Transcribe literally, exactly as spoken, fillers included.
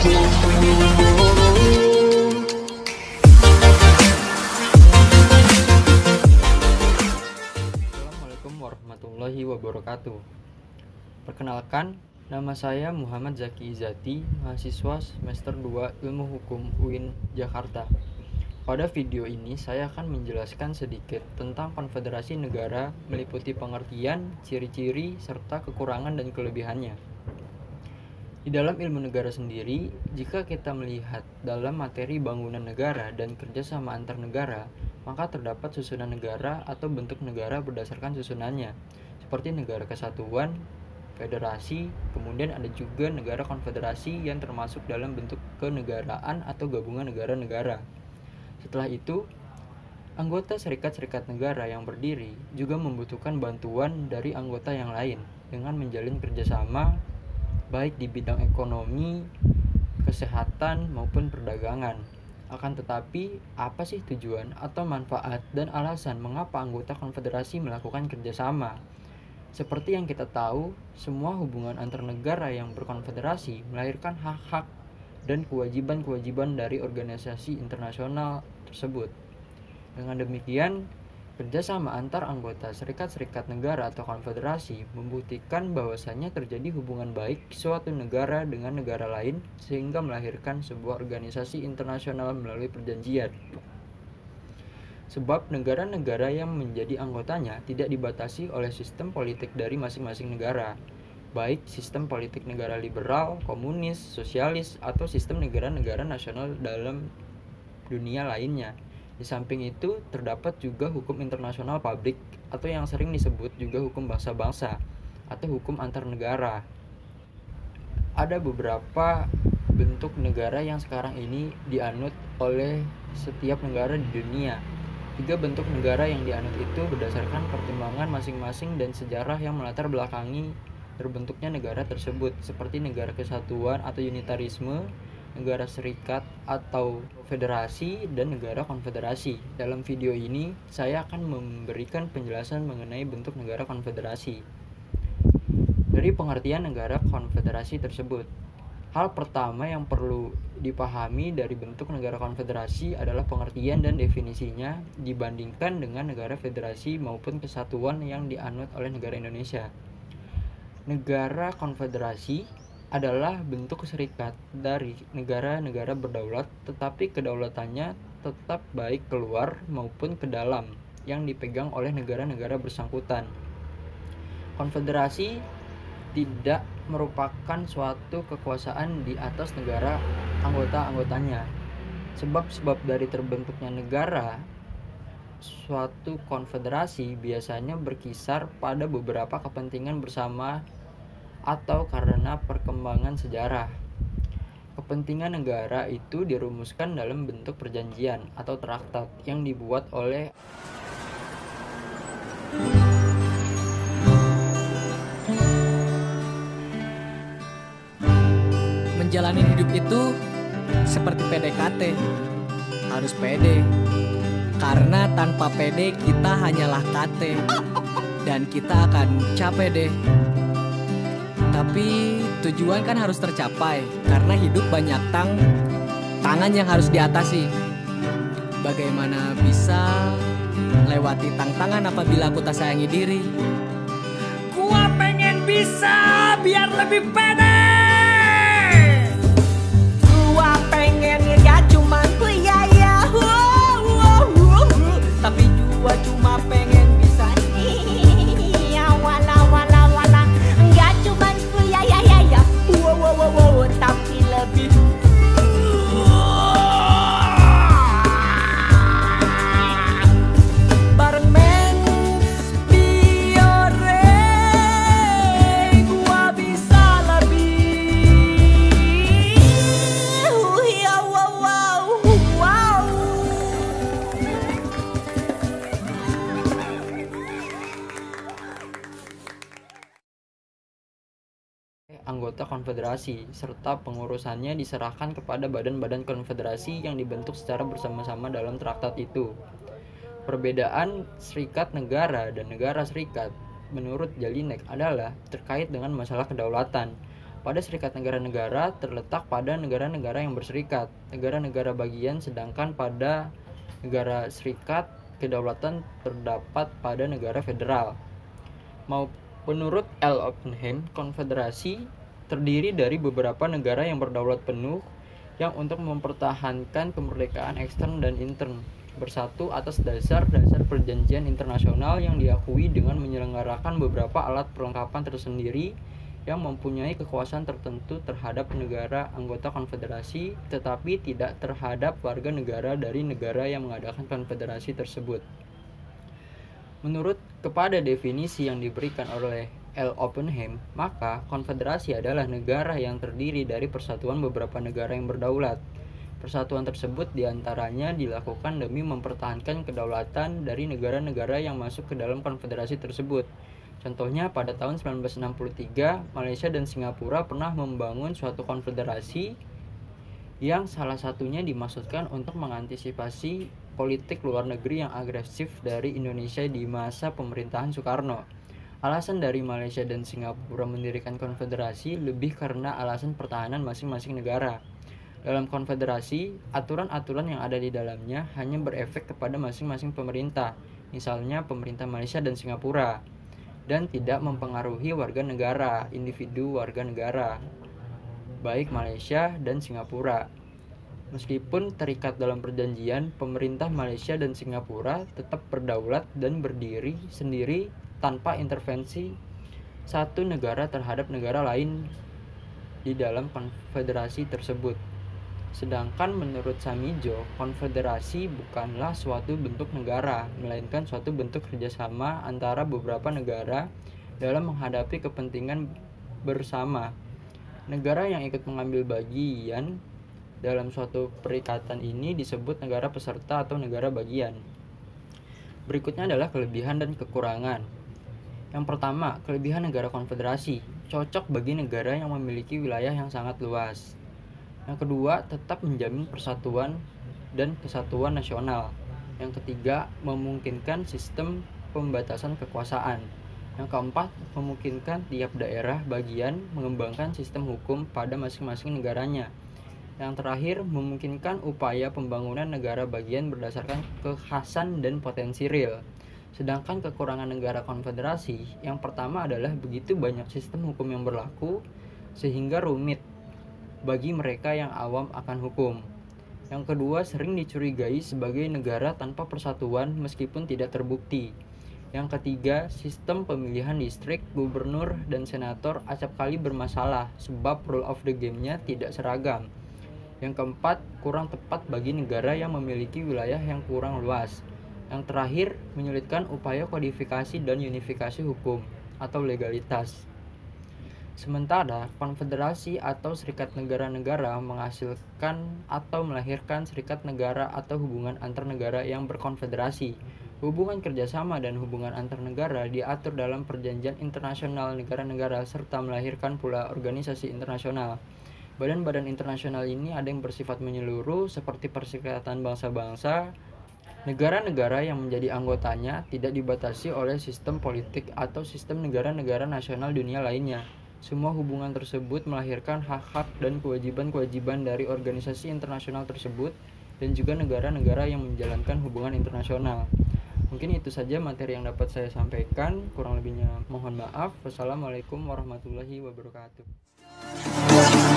Assalamualaikum warahmatullahi wabarakatuh. Perkenalkan, nama saya Muhammad Zaki Izati, mahasiswa semester dua Ilmu Hukum U I N Jakarta. Pada video ini saya akan menjelaskan sedikit tentang konfederasi negara meliputi pengertian, ciri-ciri, serta kekurangan dan kelebihannya. Di dalam ilmu negara sendiri, jika kita melihat dalam materi bangunan negara dan kerjasama antar negara, maka terdapat susunan negara atau bentuk negara berdasarkan susunannya, seperti negara kesatuan, federasi, kemudian ada juga negara konfederasi yang termasuk dalam bentuk kenegaraan atau gabungan negara-negara. Setelah itu, anggota serikat-serikat negara yang berdiri juga membutuhkan bantuan dari anggota yang lain dengan menjalin kerjasama baik di bidang ekonomi, kesehatan, maupun perdagangan. Akan tetapi, apa sih tujuan atau manfaat dan alasan mengapa anggota konfederasi melakukan kerjasama? Seperti yang kita tahu, semua hubungan antar negara yang berkonfederasi melahirkan hak-hak dan kewajiban-kewajiban dari organisasi internasional tersebut. Dengan demikian, kerjasama antar anggota serikat-serikat negara atau konfederasi membuktikan bahwasannya terjadi hubungan baik suatu negara dengan negara lain sehingga melahirkan sebuah organisasi internasional melalui perjanjian. Sebab negara-negara yang menjadi anggotanya tidak dibatasi oleh sistem politik dari masing-masing negara, baik sistem politik negara liberal, komunis, sosialis, atau sistem negara-negara nasional dalam dunia lainnya. Di samping itu, terdapat juga hukum internasional publik atau yang sering disebut juga hukum bangsa-bangsa atau hukum antar negara. Ada beberapa bentuk negara yang sekarang ini dianut oleh setiap negara di dunia. Tiga bentuk negara yang dianut itu berdasarkan pertimbangan masing-masing dan sejarah yang melatar belakangi terbentuknya negara tersebut, seperti negara kesatuan atau unitarisme, negara serikat atau federasi, dan negara konfederasi. Dalam video ini, saya akan memberikan penjelasan mengenai bentuk negara konfederasi. Dari pengertian negara konfederasi tersebut, hal pertama yang perlu dipahami dari bentuk negara konfederasi adalah pengertian dan definisinya dibandingkan dengan negara federasi maupun kesatuan yang dianut oleh negara Indonesia. Negara konfederasi adalah bentuk serikat dari negara-negara berdaulat, tetapi kedaulatannya tetap baik keluar maupun ke dalam yang dipegang oleh negara-negara bersangkutan. Konfederasi tidak merupakan suatu kekuasaan di atas negara anggota-anggotanya. Sebab-sebab dari terbentuknya negara suatu konfederasi biasanya berkisar pada beberapa kepentingan bersama atau karena perkembangan sejarah. Kepentingan negara itu dirumuskan dalam bentuk perjanjian atau traktat yang dibuat oleh Menjalani hidup itu seperti P D K T, harus pede. Karena tanpa pede kita hanyalah K T, dan kita akan capek deh. Tapi tujuan kan harus tercapai, karena hidup banyak tang tangan yang harus diatasi. Bagaimana bisa lewati tantangan apabila aku tak sayangi diri? Gua pengen bisa biar lebih pede. Gua pengen gak cuma ku ya ya, wow, wow, wow. Tapi juga cuma pengen bisa nih, ya wala wala wala. Gak cuma ku ya ya ya ya, wow wow wow, wow. Tapi lebih bareng men Biore, gua bisa lebih. Uh, ya wow wow wow. anggota konfederasi, serta pengurusannya diserahkan kepada badan-badan konfederasi yang dibentuk secara bersama-sama dalam traktat itu. Perbedaan serikat negara dan negara serikat menurut Jelinek adalah terkait dengan masalah kedaulatan. Pada serikat negara-negara terletak pada negara-negara yang berserikat, negara-negara bagian, sedangkan pada negara serikat kedaulatan terdapat pada negara federal. Mau menurut L. Oppenheim, konfederasi terdiri dari beberapa negara yang berdaulat penuh yang untuk mempertahankan kemerdekaan ekstern dan intern bersatu atas dasar-dasar perjanjian internasional yang diakui dengan menyelenggarakan beberapa alat perlengkapan tersendiri yang mempunyai kekuasaan tertentu terhadap negara anggota konfederasi, tetapi tidak terhadap warga negara dari negara yang mengadakan konfederasi tersebut. Menurut kepada definisi yang diberikan oleh L. Oppenheim, maka konfederasi adalah negara yang terdiri dari persatuan beberapa negara yang berdaulat. Persatuan tersebut diantaranya dilakukan demi mempertahankan kedaulatan dari negara-negara yang masuk ke dalam konfederasi tersebut. Contohnya pada tahun seribu sembilan ratus enam puluh tiga, Malaysia dan Singapura pernah membangun suatu konfederasi yang salah satunya dimaksudkan untuk mengantisipasi politik luar negeri yang agresif dari Indonesia di masa pemerintahan Soekarno. Alasan dari Malaysia dan Singapura mendirikan konfederasi lebih karena alasan pertahanan masing-masing negara. Dalam konfederasi, aturan-aturan yang ada di dalamnya hanya berefek kepada masing-masing pemerintah, misalnya pemerintah Malaysia dan Singapura, dan tidak mempengaruhi warga negara, individu warga negara, baik Malaysia dan Singapura. Meskipun terikat dalam perjanjian, pemerintah Malaysia dan Singapura tetap berdaulat dan berdiri sendiri tanpa intervensi satu negara terhadap negara lain di dalam konfederasi tersebut. Sedangkan menurut Samijo, konfederasi bukanlah suatu bentuk negara, melainkan suatu bentuk kerjasama antara beberapa negara dalam menghadapi kepentingan bersama. Negara yang ikut mengambil bagian dalam suatu perikatan ini disebut negara peserta atau negara bagian. Berikutnya adalah kelebihan dan kekurangan. Yang pertama, kelebihan negara konfederasi cocok bagi negara yang memiliki wilayah yang sangat luas. Yang kedua, tetap menjamin persatuan dan kesatuan nasional. Yang ketiga, memungkinkan sistem pembatasan kekuasaan. Yang keempat, memungkinkan tiap daerah bagian mengembangkan sistem hukum pada masing-masing negaranya. Yang terakhir, memungkinkan upaya pembangunan negara bagian berdasarkan kekhasan dan potensi real. Sedangkan kekurangan negara konfederasi, yang pertama adalah begitu banyak sistem hukum yang berlaku, sehingga rumit bagi mereka yang awam akan hukum. Yang kedua, sering dicurigai sebagai negara tanpa persatuan meskipun tidak terbukti. Yang ketiga, sistem pemilihan distrik, gubernur, dan senator acap kali bermasalah sebab rule of the game-nya tidak seragam. Yang keempat, kurang tepat bagi negara yang memiliki wilayah yang kurang luas. Yang terakhir, menyulitkan upaya kodifikasi dan unifikasi hukum atau legalitas. Sementara, konfederasi atau serikat negara-negara menghasilkan atau melahirkan serikat negara atau hubungan antar negara yang berkonfederasi. Hubungan kerjasama dan hubungan antar negara diatur dalam perjanjian internasional negara-negara serta melahirkan pula organisasi internasional. Badan-badan internasional ini ada yang bersifat menyeluruh seperti Perserikatan Bangsa-Bangsa. Negara-negara yang menjadi anggotanya tidak dibatasi oleh sistem politik atau sistem negara-negara nasional dunia lainnya. Semua hubungan tersebut melahirkan hak-hak dan kewajiban-kewajiban dari organisasi internasional tersebut dan juga negara-negara yang menjalankan hubungan internasional. Mungkin itu saja materi yang dapat saya sampaikan. Kurang lebihnya mohon maaf. Wassalamualaikum warahmatullahi wabarakatuh.